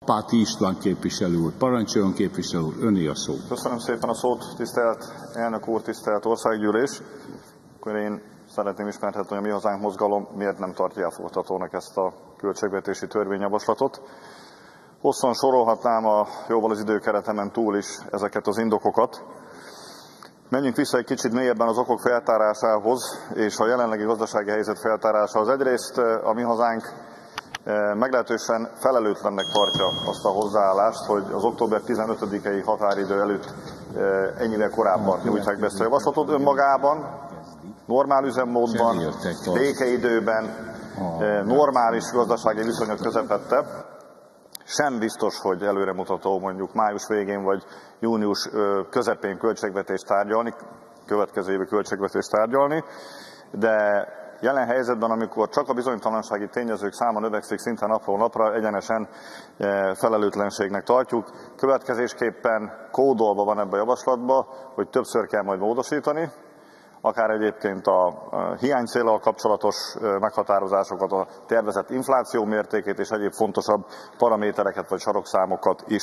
Apáti István képviselő úr. Parancsoljon, képviselő úr, öné a szó. Köszönöm szépen a szót, tisztelt elnök úr, tisztelt országgyűlés. Akkor én szeretném ismertetni, hogy a Mi Hazánk mozgalom miért nem tartja elfogadhatónak ezt a költségvetési törvényjavaslatot. Hosszan sorolhatnám jóval az időkeretemen túl is ezeket az indokokat. Menjünk vissza egy kicsit mélyebben az okok feltárásához és a jelenlegi gazdasági helyzet feltárásához. Egyrészt a Mi Hazánk meglehetősen felelőtlennek tartja azt a hozzáállást, hogy az október 15-i határidő előtt ennyivel korábban nyújtják be ezt a javaslatot. Önmagában, normál üzemmódban, békeidőben, normális gazdasági viszonyok közepette sem biztos, hogy előremutató mondjuk május végén vagy június közepén költségvetést tárgyalni, következő évi költségvetést tárgyalni, de jelen helyzetben, amikor csak a bizonytalansági tényezők száma növekszik szinte napról napra, egyenesen felelőtlenségnek tartjuk. Következésképpen kódolva van ebbe a javaslatba, hogy többször kell majd módosítani, akár egyébként a hiánycéllal kapcsolatos meghatározásokat, a tervezett infláció mértékét és egyéb fontosabb paramétereket vagy sarokszámokat is.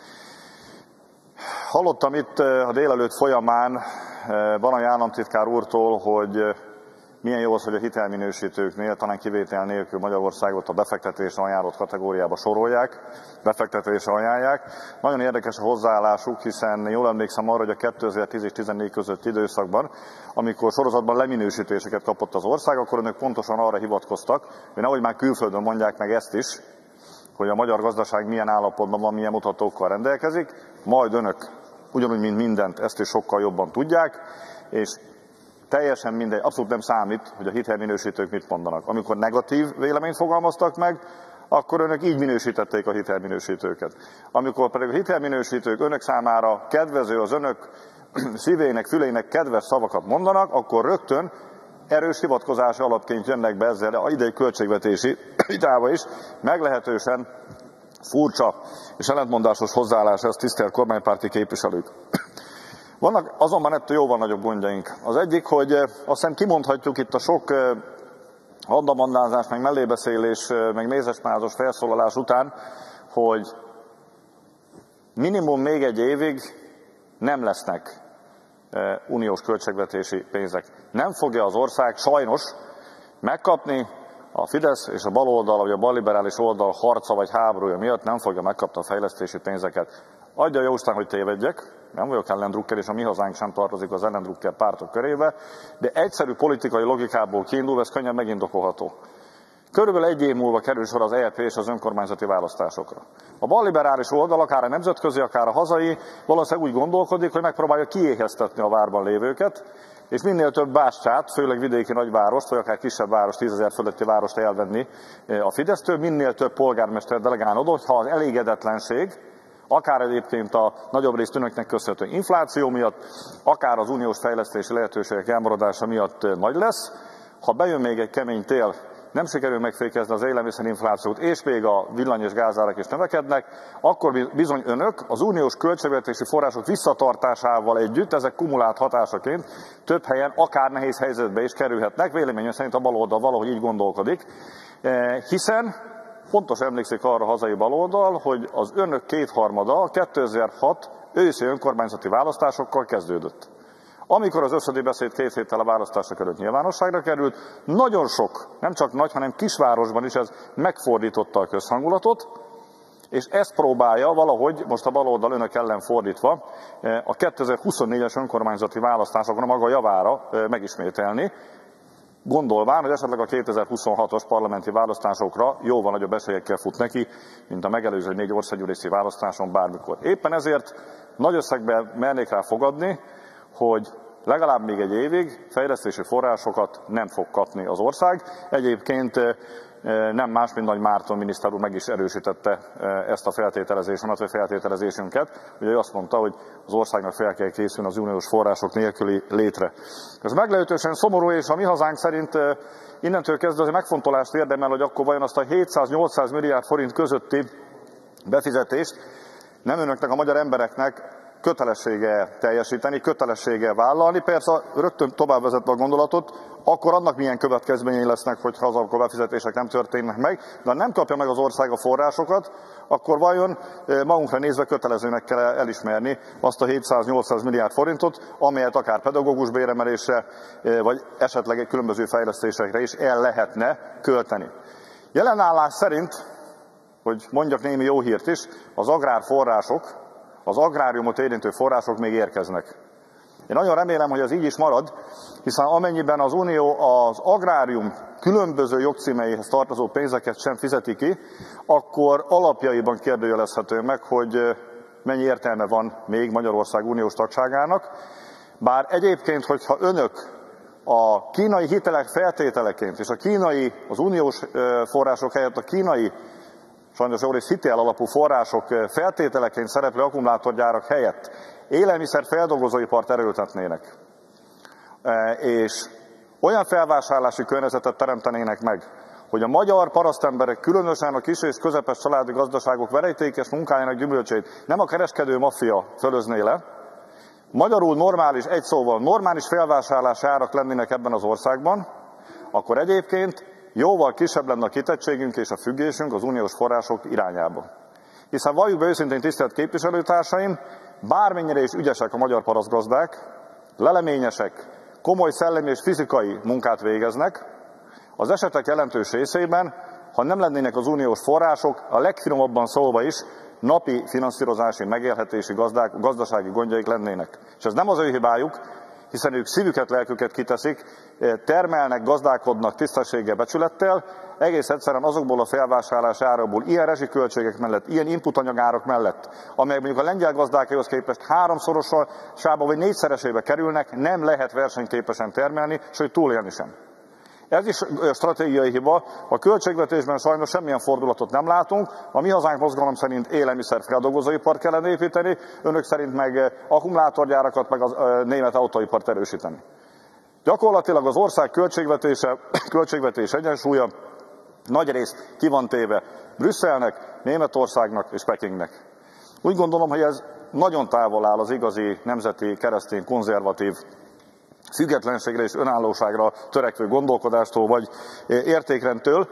Hallottam itt a délelőtt folyamán Banai államtitkár úrtól, hogy milyen jó az, hogy a hitelminősítőknél, talán kivétel nélkül Magyarországot a befektetésre ajánlott kategóriába sorolják, befektetésre ajánlják. Nagyon érdekes a hozzáállásuk, hiszen jól emlékszem arra, hogy a 2010 és 2014 közötti időszakban, amikor sorozatban leminősítéseket kapott az ország, akkor önök pontosan arra hivatkoztak, hogy nehogy már külföldön mondják meg ezt is, hogy a magyar gazdaság milyen állapotban van, milyen mutatókkal rendelkezik, majd önök ugyanúgy, mint mindent, ezt is sokkal jobban tudják, és teljesen mindegy, abszolút nem számít, hogy a hitelminősítők mit mondanak. Amikor negatív véleményt fogalmaztak meg, akkor önök így minősítették a hitelminősítőket. Amikor pedig a hitelminősítők önök számára kedvező, az önök szívének, fülének kedves szavakat mondanak, akkor rögtön erős hivatkozási alapként jönnek be ezzel a idei költségvetési vitába is, meglehetősen furcsa és ellentmondásos hozzáállás ez, tisztelt kormánypárti képviselők. Vannak azonban ettől jóval nagyobb gondjaink. Az egyik, hogy azt hiszem kimondhatjuk itt a sok handamandázás, meg mellébeszélés, meg mézesmázos felszólalás után, hogy minimum még egy évig nem lesznek uniós költségvetési pénzek. Nem fogja az ország sajnos megkapni a Fidesz és a baloldal, vagy a balliberális oldal harca vagy háborúja miatt nem fogja megkapni a fejlesztési pénzeket. Adja jóisten, hogy tévedjek, nem vagyok ellendrukker, és a Mi Hazánk sem tartozik az ellendrukker pártok körébe, de egyszerű politikai logikából kiindul, ez könnyen megindokolható. Körülbelül egy év múlva kerül sor az EP és az önkormányzati választásokra. A balliberális oldal, akár a nemzetközi, akár a hazai, valószínűleg úgy gondolkodik, hogy megpróbálja kiéheztetni a várban lévőket, és minél több bástyát, főleg vidéki nagyvárost, vagy akár kisebb város, 10 000 fölötti várost elvenni a Fidesztől, minél több polgármester delegálni oda, hogyha az elégedetlenség, akár egyébként a nagyobb részt önöknek köszönhető infláció miatt, akár az uniós fejlesztési lehetőségek elmaradása miatt nagy lesz. Ha bejön még egy kemény tél, nem sikerül megfékezni az élelmiszerinflációt, és még a villany- és gázárak is növekednek, akkor bizony önök az uniós költségvetési források visszatartásával együtt, ezek kumulált hatásaként több helyen akár nehéz helyzetbe is kerülhetnek. Véleményem szerint a baloldal valahogy így gondolkodik, hiszen pontos emlékszik arra a hazai baloldal, hogy az önök kétharmada 2006 őszi önkormányzati választásokkal kezdődött. Amikor az összödi beszéd 2 héttel a választások előtt nyilvánosságra került, nagyon sok, nem csak nagy, hanem kisvárosban is ez megfordította a közhangulatot, és ezt próbálja valahogy, most a baloldal önök ellen fordítva, a 2024-es önkormányzati választásokon a maga javára megismételni, gondolván, hogy esetleg a 2026-os parlamenti választásokra jóval nagyobb esélyekkel fut neki, mint a megelőző 4 országgyűlési választáson bármikor. Éppen ezért nagy összegben mernék rá fogadni, hogy legalább még egy évig fejlesztési forrásokat nem fog kapni az ország. Egyébként nem más, mint Nagy Márton miniszter úr meg is erősítette ezt a feltételezésemet, vagy feltételezésünket. Ugye ő azt mondta, hogy az országnak fel kell készülni az uniós források nélküli létre. Ez meglehetősen szomorú, és a Mi Hazánk szerint innentől kezdve az megfontolást érdemel, hogy akkor vajon azt a 700-800 milliárd forint közötti befizetést nem önöknek, a magyar embereknek kötelessége teljesíteni, kötelessége vállalni. Persze rögtön tovább vezetve a gondolatot, akkor annak milyen következményei lesznek, hogyha azok a befizetések nem történnek meg, de ha nem kapja meg az ország a forrásokat, akkor vajon magunkra nézve kötelezőnek kell elismerni azt a 700-800 milliárd forintot, amelyet akár pedagógus béremelésre, vagy esetleg egy különböző fejlesztésekre is el lehetne költeni. Jelen állás szerint, hogy mondjak némi jó hírt is, az agrárforrások, az agráriumot érintő források még érkeznek. Én nagyon remélem, hogy ez így is marad, hiszen amennyiben az Unió az agrárium különböző jogcímeihez tartozó pénzeket sem fizeti ki, akkor alapjaiban kérdőjelezhető meg, hogy mennyi értelme van még Magyarország uniós tagságának. Bár egyébként, hogyha önök a kínai hitelek feltételeként és az uniós források helyett a kínai, sajnos jól is hitel alapú források feltételeként szereplő akkumulátorgyárak helyett élelmiszer feldolgozóipart erőltetnének, és olyan felvásárlási környezetet teremtenének meg, hogy a magyar parasztemberek, különösen a kis és közepes családi gazdaságok verejtékes munkájának gyümölcsét nem a kereskedő maffia fölözné le, magyarul normális, egy szóval normális felvásárlási árak lennének ebben az országban, akkor egyébként jóval kisebb lenne a kitettségünk és a függésünk az uniós források irányába. Hiszen valljuk be őszintén, tisztelt képviselőtársaim, bármennyire is ügyesek a magyar parasztgazdák, leleményesek, komoly szellemi és fizikai munkát végeznek, az esetek jelentős részében, ha nem lennének az uniós források, a legfinomabban szólva is napi finanszírozási, megélhetési, gazdasági gondjaik lennének. És ez nem az ő hibájuk, hiszen ők szívüket, lelküket kiteszik, termelnek, gazdálkodnak tisztességgel, becsülettel, egész egyszerűen azokból a felvásárlási árakból, ilyen rezsiköltségek mellett, ilyen inputanyagárak mellett, amelyek mondjuk a lengyel gazdákéhoz képest 3-szorosába vagy 4-szeresébe kerülnek, nem lehet versenyképesen termelni, sőt túlélni sem. Ez is stratégiai hiba, a költségvetésben sajnos semmilyen fordulatot nem látunk, a Mi Hazánk mozgalom szerint élelmiszerfeldolgozóipart kellene építeni, önök szerint meg akkumulátorgyárakat, meg a német autóipart erősíteni. Gyakorlatilag az ország költségvetés egyensúlya nagyrészt ki van téve Brüsszelnek, Németországnak és Pekingnek. Úgy gondolom, hogy ez nagyon távol áll az igazi nemzeti, keresztény, konzervatív függetlenségre és önállóságra törekvő gondolkodástól vagy értékrendtől.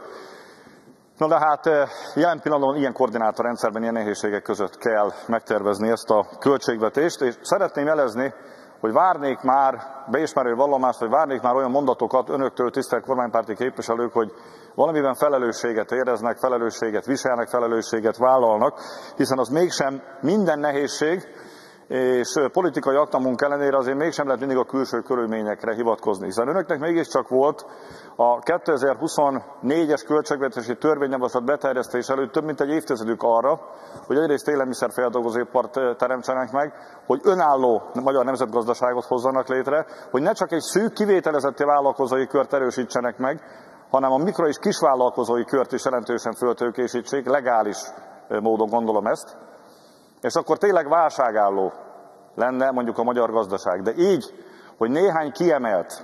Na de hát jelen pillanatban ilyen koordinátorrendszerben, ilyen nehézségek között kell megtervezni ezt a költségvetést, és szeretném jelezni, hogy várnék már beismerő vallomást, vagy várnék már olyan mondatokat önöktől, tisztelt kormánypárti képviselők, hogy valamiben felelősséget éreznek, felelősséget viselnek, felelősséget vállalnak, hiszen az mégsem minden nehézség, és politikai aktamunk ellenére azért mégsem lehet mindig a külső körülményekre hivatkozni, hiszen önöknek mégiscsak volt a 2024-es költségvetési törvényjavaslat beterjesztés előtt több mint egy évtizedük arra, hogy egyrészt élelmiszerfeldolgozóipart teremtsenek meg, hogy önálló magyar nemzetgazdaságot hozzanak létre, hogy ne csak egy szűk kivételezett vállalkozói kört erősítsenek meg, hanem a mikro- és kisvállalkozói kört is jelentősen föltőkésítsék, legális módon gondolom ezt, és akkor tényleg válságálló lenne mondjuk a magyar gazdaság. De így, hogy néhány kiemelt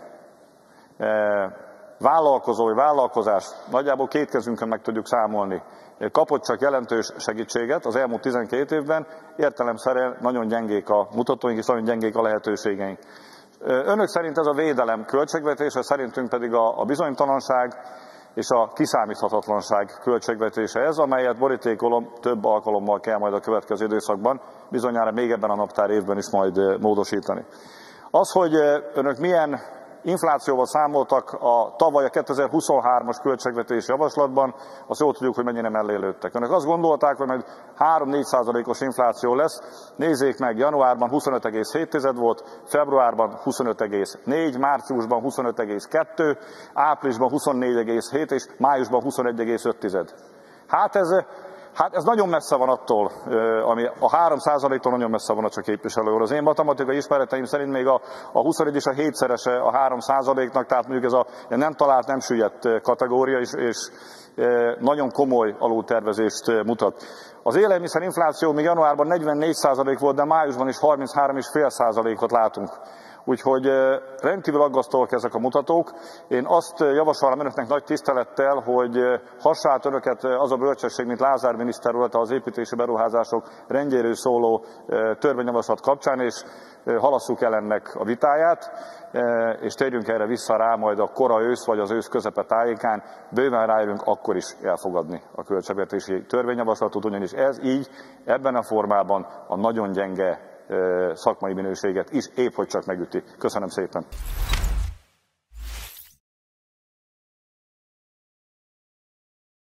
vállalkozás, nagyjából két kezünkön meg tudjuk számolni, kapott csak jelentős segítséget az elmúlt 12 évben, értelemszerűen nagyon gyengék a mutatóink és nagyon gyengék a lehetőségeink. Önök szerint ez a védelem költségvetése, szerintünk pedig a bizonytalanság és a kiszámíthatatlanság költségvetése ez, amelyet borítékolom, több alkalommal kell majd a következő időszakban, bizonyára még ebben a naptár évben is majd módosítani. Az, hogy önök milyen inflációval számoltak a tavaly a 2023-as költségvetési javaslatban, azt jól tudjuk, hogy mennyire mellé lőttek. Önök azt gondolták, hogy majd 3-4%-os infláció lesz, nézzék meg, januárban 25,7 volt, februárban 25,4, márciusban 25,2, áprilisban 24,7 és májusban 21,5. Hát ez nagyon messze van attól, ami a 3%-tól nagyon messze van a csak képviselő úr. Az én matematikai ismereteim szerint még a 21 és a 7-szerese a 3%-nak, tehát mondjuk ez a nem talált, nem süllyedt kategória, és nagyon komoly alultervezést mutat. Az élelmiszerinfláció még januárban 44% volt, de májusban is 33,5%-ot látunk. Úgyhogy rendkívül aggasztóak ezek a mutatók. Én azt javasolnám önöknek nagy tisztelettel, hogy hassa át önöket az a bölcsesség, mint Lázár miniszter urat az építési beruházások rendjéről szóló törvényjavaslat kapcsán, és halasszuk el ennek a vitáját, és térjünk erre vissza rá majd a kora ősz vagy az ősz közepe tájékán, bőven rájövünk akkor is elfogadni a költségvetési törvényjavaslatot, ugyanis ez így, ebben a formában a nagyon gyenge szakmai minőséget is épp hogy csak megüti. Köszönöm szépen!